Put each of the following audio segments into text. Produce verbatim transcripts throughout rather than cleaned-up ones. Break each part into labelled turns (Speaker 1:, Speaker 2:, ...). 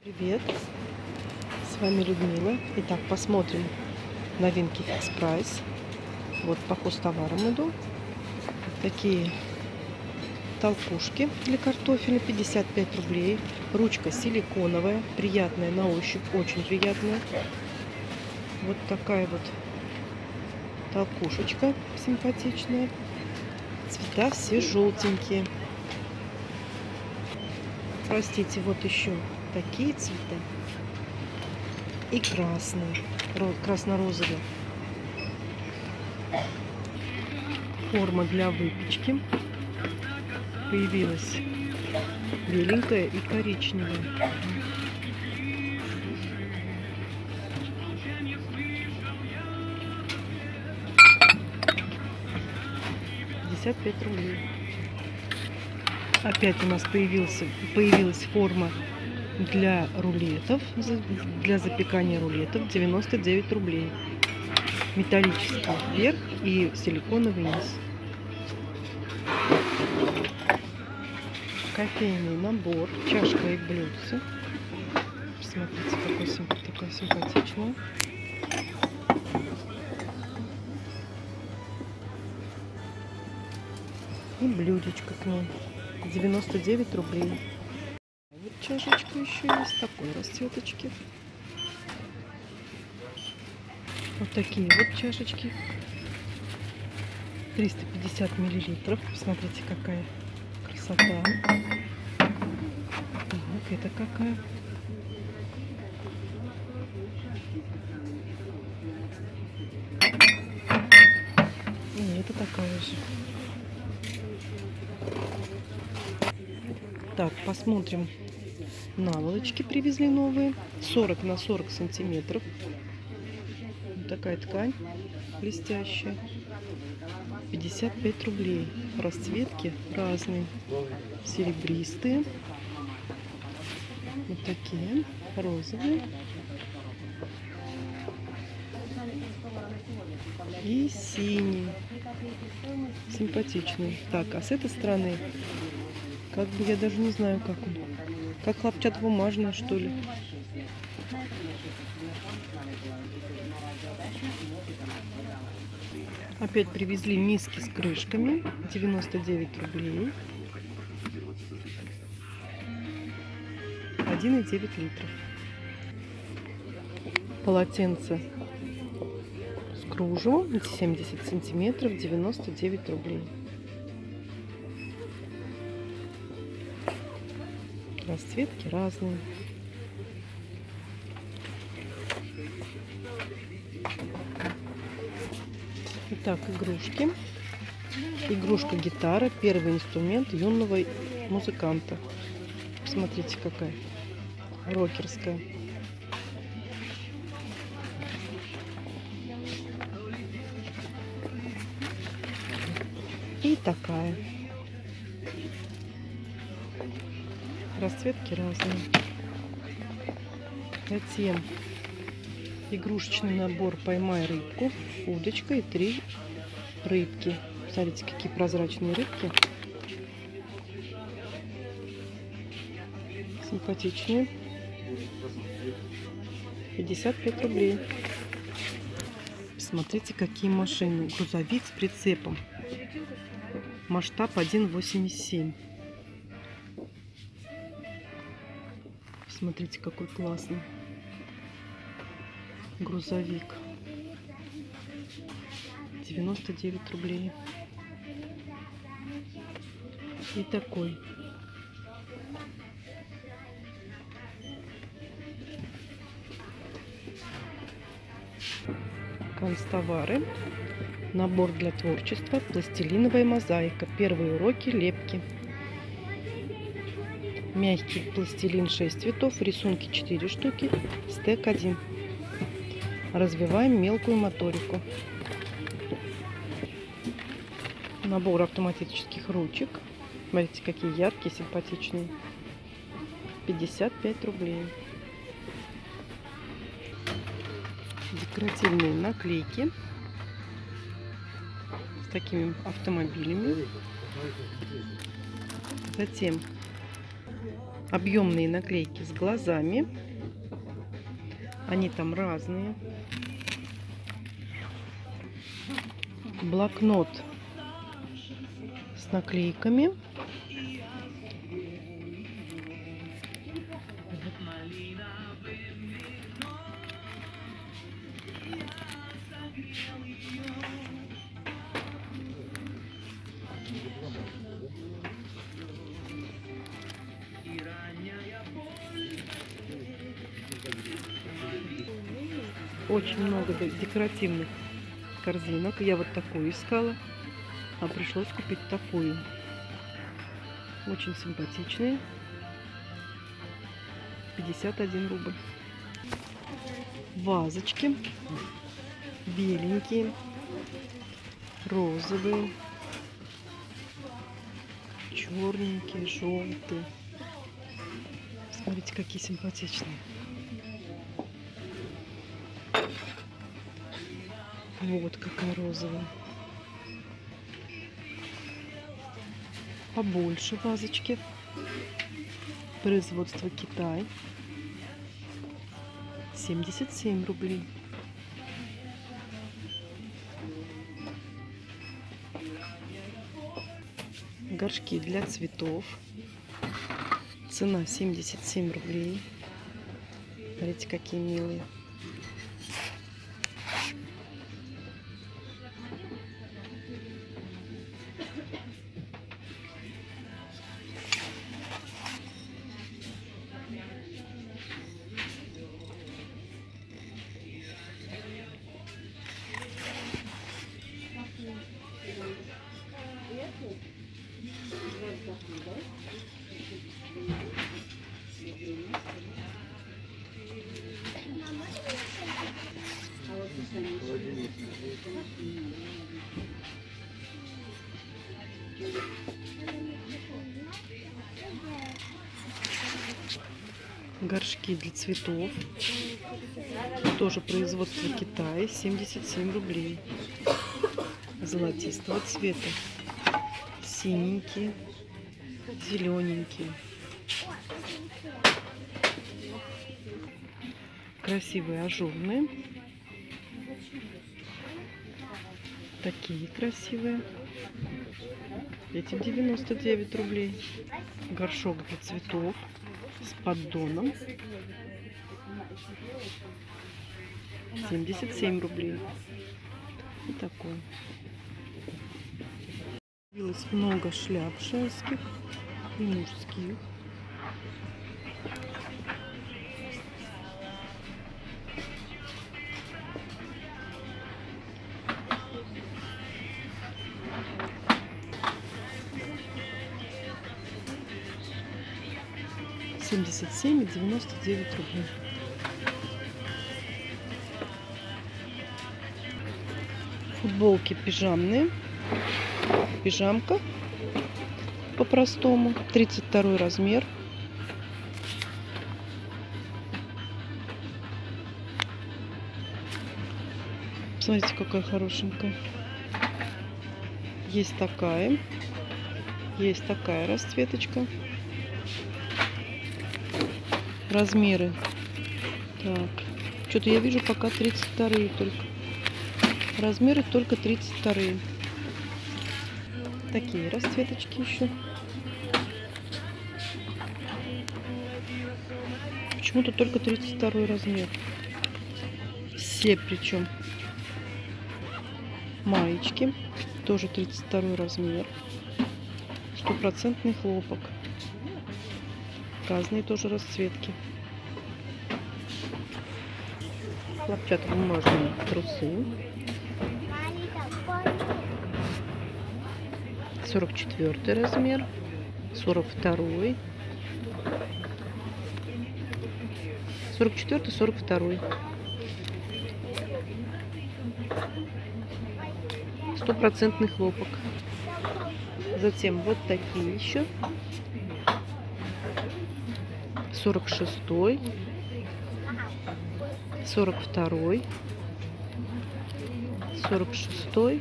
Speaker 1: Привет, с вами Людмила. Итак, посмотрим новинки Fix Price. Вот по хозтоварам иду. Такие толкушки для картофеля, пятьдесят пять рублей. Ручка силиконовая, приятная на ощупь, очень приятная. Вот такая вот толкушечка симпатичная. Цвета все желтенькие. Простите, вот еще такие цвета и красные, красно-розовые. Форма для выпечки появилась беленькая и коричневая. пятьдесят пять рублей. Опять у нас появился, появилась форма для рулетов, для запекания рулетов, девяносто девять рублей. Металлический верх и силиконовый низ. Кофейный набор, чашка и блюдце. Смотрите, какой симп... такой симпатичный. И блюдечко к ней. девяносто девять рублей. Вот чашечка еще есть такой расцветочки. Вот такие вот чашечки. триста пятьдесят миллилитров. Посмотрите, какая красота. Так, это какая. И это такая же. Так, посмотрим. Наволочки привезли новые. сорок на сорок сантиметров. Вот такая ткань блестящая. пятьдесят пять рублей. Расцветки разные. Серебристые. Вот такие. Розовые. И синий. Симпатичный. Так, а с этой стороны, как бы я даже не знаю, как он. Как хлопчатобумажная, что ли. Опять привезли миски с крышками. девяносто девять рублей. один и девять литров. Полотенце с кружевом семьдесят сантиметров, девяносто девять рублей. Расцветки разные. Итак, игрушки. Игрушка гитара. Первый инструмент юного музыканта. Посмотрите, какая рокерская. И такая. Расцветки разные. Затем игрушечный набор «Поймай рыбку», удочка и три рыбки. Смотрите, какие прозрачные рыбки. Симпатичные. пятьдесят пять рублей. Смотрите, какие машины. Грузовик с прицепом. Масштаб один восемьдесят семь. Смотрите, какой классный грузовик. девяносто девять рублей. И такой. Канцтовары. Набор для творчества. Пластилиновая мозаика. Первые уроки лепки. Мягкий пластилин шесть цветов, рисунки четыре штуки, стек один. Развиваем мелкую моторику. Набор автоматических ручек. Смотрите, какие яркие, симпатичные. пятьдесят пять рублей. Декоративные наклейки с такими автомобилями. Затем Объемные наклейки с глазами. Они там разные. Блокнот с наклейками. Очень много декоративных корзинок. Я вот такую искала, а пришлось купить такую. Очень симпатичные. пятьдесят один рубль. Вазочки. Беленькие. Розовые. Черненькие, желтые. Смотрите, какие симпатичные. Вот какая розовая. Побольше вазочки. Производство Китай. семьдесят семь рублей. Горшки для цветов. Цена семьдесят семь рублей. Смотрите, какие милые. Горшки для цветов. Тоже производство Китая. семьдесят семь рублей. Золотистого цвета. Синенькие. Зелененькие. Красивые ажурные. Такие красивые. Эти девяносто девять рублей. Горшок для цветов с поддоном. семьдесят семь рублей. И такой. Появилось много шляп женских и мужских. семьдесят семь и девяносто девять рублей. Футболки пижамные. Пижамка по-простому. тридцать второй размер. Смотрите, какая хорошенькая. Есть такая. Есть такая расцветочка. Размеры. Так. Что-то я вижу пока тридцать вторые только. Размеры только тридцать вторые. Такие расцветочки еще. Почему-то только тридцать второй размер. Все причем. Маечки. Тоже тридцать второй размер. Стопроцентный хлопок. Разные тоже расцветки. Хлопчатобумажные трусы. сорок четвёртый размер. сорок второй. сорок четвёртый, сорок второй. Стопроцентный хлопок. Затем вот такие еще. сорок шестой. сорок второй. сорок шестой.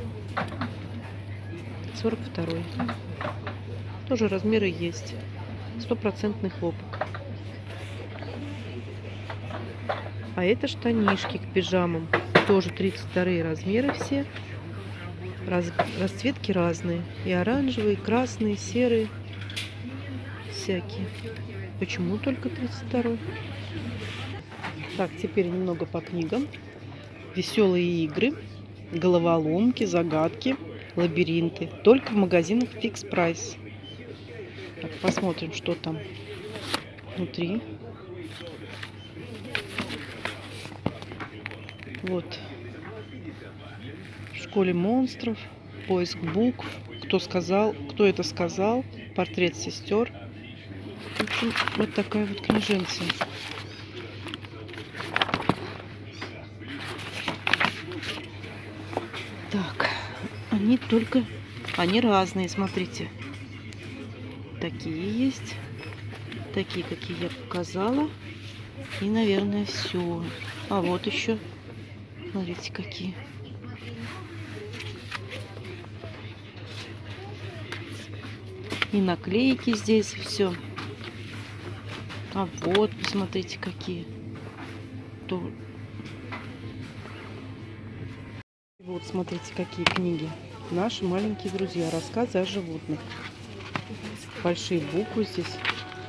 Speaker 1: сорок второй. Тоже размеры есть. Стопроцентный хлопок. А это штанишки к пижамам. Тоже тридцать вторые размеры все. Раз, расцветки разные. И оранжевые, и красные, и серые. Всякие. Почему только тридцать второй? Так, теперь немного по книгам. Веселые игры, головоломки, загадки, лабиринты. Только в магазинах Fix Price. Так, посмотрим, что там внутри. Вот. В школе монстров. Поиск букв. Кто сказал, кто это сказал. Портрет сестер. В общем, вот такая вот книженция. Так, они только, они разные, смотрите. Такие есть, такие, какие я показала. И, наверное, все. А вот еще, смотрите, какие. И наклейки здесь, и все. А вот, посмотрите, какие. То... Вот, смотрите, какие книги. Наши маленькие друзья. Рассказы о животных. Большие буквы здесь.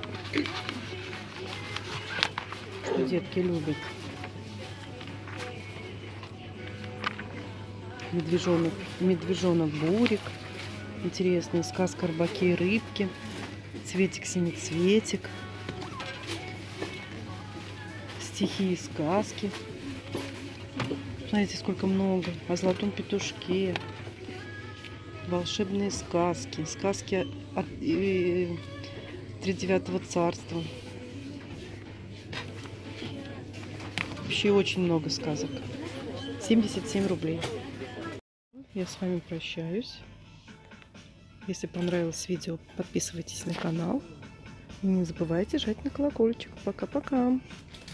Speaker 1: Что детки любят. Медвежонок, медвежонок Бурик. Интересная сказка о рыбаке и рыбке. Цветик-семицветик. Стихи и сказки. Смотрите, сколько много. О золотом петушке. Волшебные сказки. Сказки от э, тридевятого царства. Вообще очень много сказок. семьдесят семь рублей. Я с вами прощаюсь. Если понравилось видео, подписывайтесь на канал. И не забывайте жать на колокольчик. Пока-пока.